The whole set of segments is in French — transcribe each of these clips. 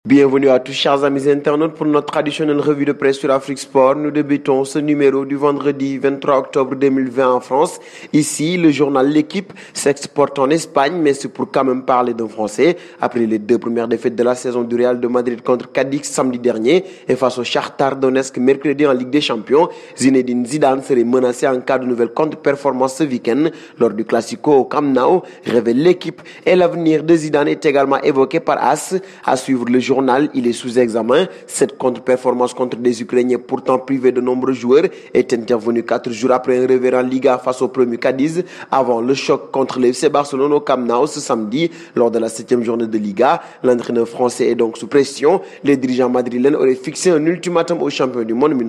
Bienvenue à tous chers amis internautes pour notre traditionnelle revue de presse sur Afrique Sport. Nous débutons ce numéro du vendredi 23 octobre 2020 en France. Ici, le journal L'équipe s'exporte en Espagne, mais c'est pour quand même parler d'un Français. Après les deux premières défaites de la saison du Real de Madrid contre Cadix samedi dernier et face au Shakhtar Donetsk mercredi en Ligue des Champions, Zinedine Zidane serait menacé en cas de nouvelle contre-performance ce week-end lors du Classico au Camp Nou, révèle L'équipe. Et l'avenir de Zidane est également évoqué par AS. À suivre le journal, il est sous examen. Cette contre-performance contre des Ukrainiens pourtant privés de nombreux joueurs est intervenue 4 jours après un revers en Liga face au premier Cadiz, avant le choc contre le FC Barcelone au Camp Nou ce samedi lors de la 7e journée de Liga. L'entraîneur français est donc sous pression. Les dirigeants madrilènes auraient fixé un ultimatum aux champions du monde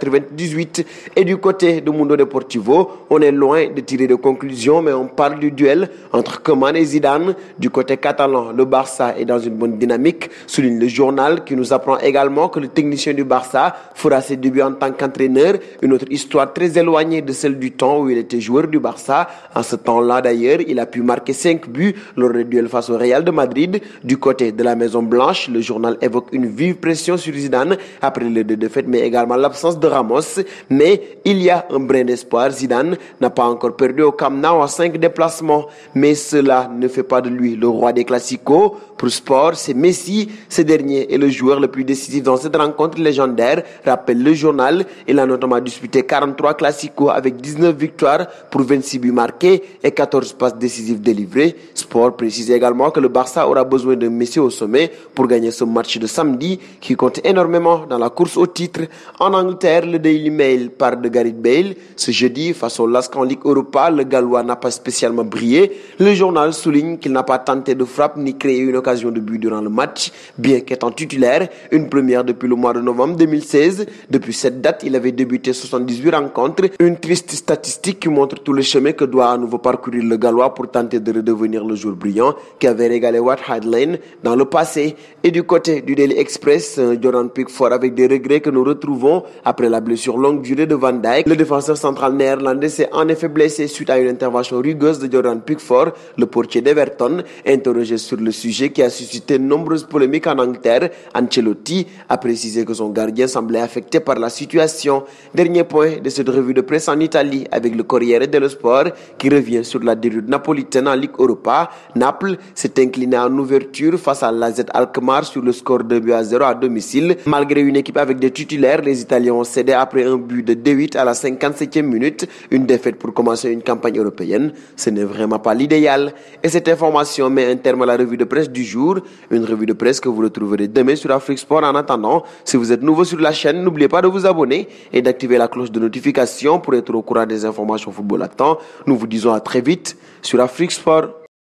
1998. Et du côté de Mundo Deportivo, on est loin de tirer de conclusions, mais on parle du duel entre Koeman et Zidane. Du côté catalan, le Barça est dans une bonne dynamique, souligne le journal qui nous apprend également que le technicien du Barça fera ses débuts en tant qu'entraîneur, une autre histoire très éloignée de celle du temps où il était joueur du Barça. En ce temps-là d'ailleurs, il a pu marquer 5 buts lors du duel face au Real de Madrid. Du côté de la Maison Blanche, le journal évoque une vive pression sur Zidane après les 2 défaites, mais également l'absence de Ramos. Mais il y a un brin d'espoir. Zidane n'a pas encore perdu au Camp Nou en 5 déplacements, mais cela ne fait pas de lui le roi des classicos. Pour Sport, c'est Messi. Ce dernier est le joueur le plus décisif dans cette rencontre légendaire, rappelle le journal. Il a notamment disputé 43 classicos avec 19 victoires pour 26 buts marqués et 14 passes décisives délivrées. Sport précise également que le Barça aura besoin de Messi au sommet pour gagner ce match de samedi qui compte énormément dans la course au titre. En Angleterre, le Daily Mail parle de Gareth Bale. Ce jeudi, face au LASK en Ligue Europa, le Gallois n'a pas spécialement brillé. Le journal souligne qu'il n'a pas tenté de frappe ni créé une occasion de but durant le match, bien qu'étant titulaire, une première depuis le mois de novembre 2016. Depuis cette date, il avait débuté 78 rencontres. Une triste statistique qui montre tout le chemin que doit à nouveau parcourir le Gallois pour tenter de redevenir le joueur brillant qui avait régalé White Hart Lane dans le passé. Et du côté du Daily Express, Jordan Pickford avec des regrets que nous retrouvons après la blessure longue durée de Van Dijk. Le défenseur central néerlandais s'est en effet blessé suite à une intervention rugueuse de Jordan Pickford, le portier d'Everton, interrogé sur le sujet qui a suscité de nombreuses polémiques en Angleterre. Ancelotti a précisé que son gardien semblait affecté par la situation. Dernier point de cette revue de presse en Italie avec le Corriere dello Sport qui revient sur la déroute napolitaine en Ligue Europa. Naples s'est incliné en ouverture face à l'AZ Alkmaar sur le score de 2-0 à domicile. Malgré une équipe avec des titulaires, les Italiens ont cédé après un but de 2-8 à la 57e minute. Une défaite pour commencer une campagne européenne. Ce n'est vraiment pas l'idéal. Et cette information met un terme à la revue de presse du jour. Une revue de presse que vous retrouverez demain sur Afrique Sport. En attendant, si vous êtes nouveau sur la chaîne, n'oubliez pas de vous abonner et d'activer la cloche de notification pour être au courant des informations football à temps. Nous vous disons à très vite sur Afrique Sport.